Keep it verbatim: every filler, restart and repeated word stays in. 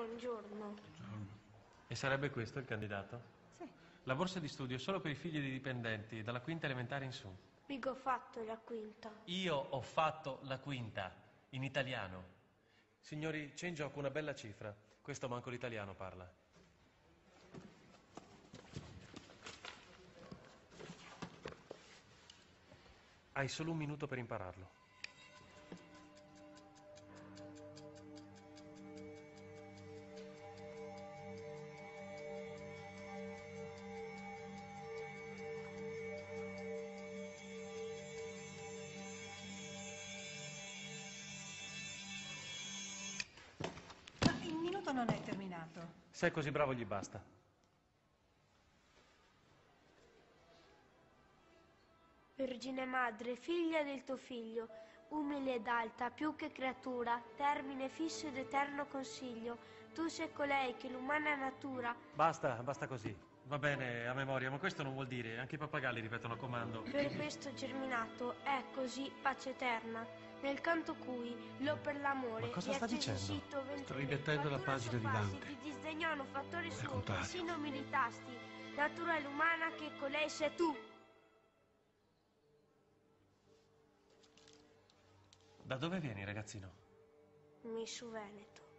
buongiorno. E sarebbe questo il candidato? Sì. La borsa di studio solo per i figli di dipendenti, dalla quinta elementare in su. Mica ho fatto la quinta. Io ho fatto la quinta, in italiano. Signori, c'è in gioco una bella cifra. Questo manco l'italiano parla. Hai solo un minuto per impararlo. Ma il minuto non è terminato. Se è così bravo gli basta. Vergine Madre, figlia del tuo figlio, umile ed alta, più che creatura, termine fisso ed eterno consiglio, tu sei colei che l'umana natura... Basta, basta così. Va bene, a memoria, ma questo non vuol dire. Anche i pappagalli ripetono a comando. Per questo germinato è così pace eterna, nel canto cui, lo per l'amore... Ma cosa sta dicendo? Sto rimettendo la pagina di Dante. Ti disdegnano fattore Al suo, contrario. persino militasti, natura è l'umana che colei sei tu. Da dove vieni, ragazzino? Mi su Veneto.